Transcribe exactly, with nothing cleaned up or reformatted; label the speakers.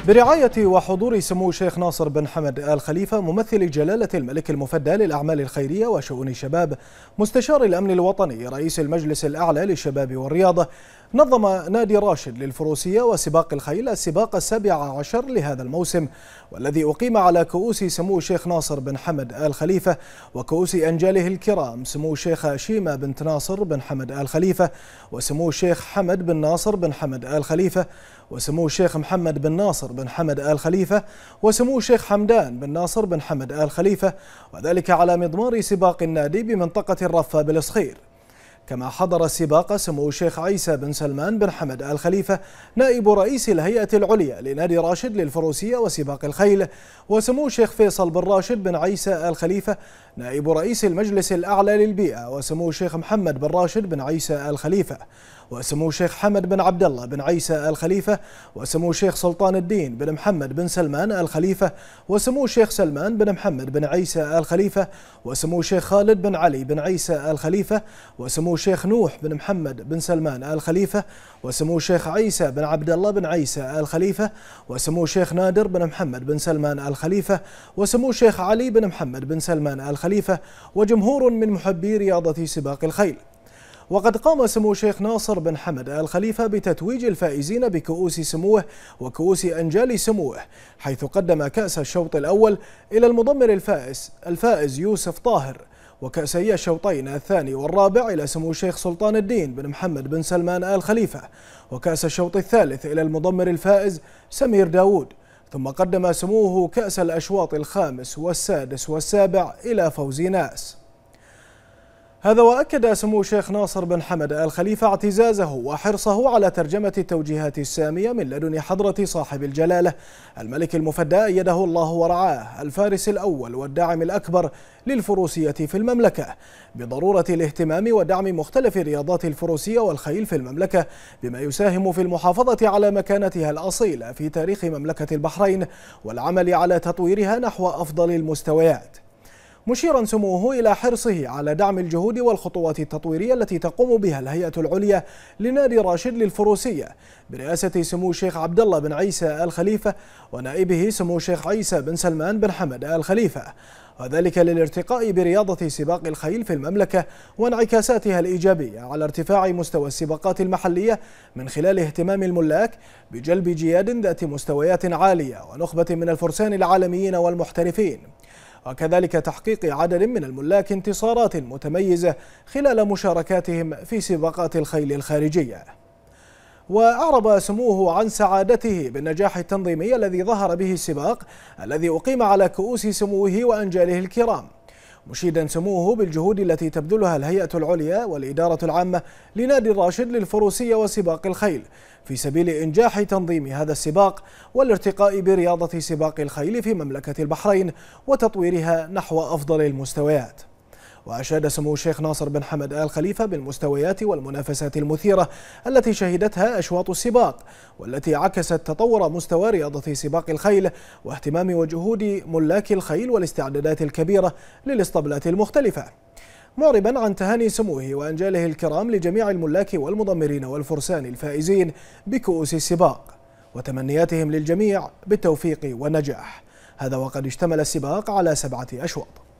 Speaker 1: برعاية وحضور سمو الشيخ ناصر بن حمد آل خليفة ممثل جلالة الملك المفدى للأعمال الخيرية وشؤون الشباب، مستشار الأمن الوطني، رئيس المجلس الأعلى للشباب والرياضة، نظم نادي راشد للفروسية وسباق الخيل السباق السابع عشر لهذا الموسم، والذي أقيم على كؤوس سمو الشيخ ناصر بن حمد آل خليفة وكؤوس أنجاله الكرام سمو الشيخ شيمة بنت ناصر بن حمد آل خليفة، وسمو الشيخ حمد بن ناصر بن حمد آل خليفة، وسمو الشيخ محمد بن ناصر بن حمد آل خليفة، وسمو الشيخ حمدان بن ناصر بن حمد آل خليفة، وذلك على مضمار سباق النادي بمنطقة الرفة بالصخير. كما حضر السباق سمو الشيخ عيسى بن سلمان بن حمد آل خليفة نائب رئيس الهيئة العليا لنادي راشد للفروسية وسباق الخيل، وسمو الشيخ فيصل بن راشد بن عيسى آل خليفة نائب رئيس المجلس الأعلى للبيئة، وسمو الشيخ محمد بن راشد بن عيسى آل خليفة، وسمو الشيخ حمد بن عبد الله بن عيسى آل خليفة، وسمو الشيخ سلطان الدين بن محمد بن سلمان آل خليفة، وسمو الشيخ سلمان بن محمد بن عيسى آل خليفة، وسمو الشيخ خالد بن علي بن عيسى آل خليفة، وسمو الشيخ نوح بن محمد بن سلمان آل خليفة، وسمو الشيخ عيسى بن عبد الله بن عيسى آل خليفة، وسمو الشيخ نادر بن محمد بن سلمان آل خليفة، وسمو الشيخ علي بن محمد بن سلمان آل خليفة، وجمهور من محبي رياضة سباق الخيل. وقد قام سمو الشيخ ناصر بن حمد آل خليفة بتتويج الفائزين بكؤوس سموه وكؤوس أنجال سموه، حيث قدم كأس الشوط الأول إلى المضمر الفائز الفائز يوسف طاهر، وكأسي الشوطين الثاني والرابع إلى سمو الشيخ سلطان الدين بن محمد بن سلمان آل خليفة، وكأس الشوط الثالث إلى المضمر الفائز سمير داود، ثم قدم سموه كأس الأشواط الخامس والسادس والسابع إلى فوزي ناس. هذا وأكد سمو الشيخ ناصر بن حمد آل خليفة اعتزازه وحرصه على ترجمة التوجيهات السامية من لدن حضرة صاحب الجلالة الملك المفدى أيده الله ورعاه الفارس الأول والداعم الأكبر للفروسية في المملكة، بضرورة الاهتمام ودعم مختلف رياضات الفروسية والخيل في المملكة، بما يساهم في المحافظة على مكانتها الأصيلة في تاريخ مملكة البحرين والعمل على تطويرها نحو أفضل المستويات، مشيرا سموه إلى حرصه على دعم الجهود والخطوات التطويرية التي تقوم بها الهيئة العليا لنادي راشد للفروسية برئاسة سمو الشيخ عبد الله بن عيسى آل خليفة ونائبه سمو الشيخ عيسى بن سلمان بن حمد آل خليفة، وذلك للارتقاء برياضة سباق الخيل في المملكة وانعكاساتها الإيجابية على ارتفاع مستوى السباقات المحلية من خلال اهتمام الملاك بجلب جياد ذات مستويات عالية ونخبة من الفرسان العالميين والمحترفين، وكذلك تحقيق عدد من الملاك انتصارات متميزة خلال مشاركاتهم في سباقات الخيل الخارجية. وأعرب سموه عن سعادته بالنجاح التنظيمي الذي ظهر به السباق الذي أقيم على كؤوس سموه وأنجاله الكرام، مشيدا سموه بالجهود التي تبذلها الهيئة العليا والإدارة العامة لنادي الراشد للفروسية وسباق الخيل في سبيل إنجاح تنظيم هذا السباق والارتقاء برياضة سباق الخيل في مملكة البحرين وتطويرها نحو أفضل المستويات. وأشاد سمو الشيخ ناصر بن حمد آل خليفة بالمستويات والمنافسات المثيرة التي شهدتها أشواط السباق، والتي عكست تطور مستوى رياضة سباق الخيل واهتمام وجهود ملاك الخيل والاستعدادات الكبيرة للاسطبلات المختلفة، معربا عن تهاني سموه وأنجاله الكرام لجميع الملاك والمضمرين والفرسان الفائزين بكؤوس السباق وتمنياتهم للجميع بالتوفيق والنجاح. هذا وقد اشتمل السباق على سبعة أشواط.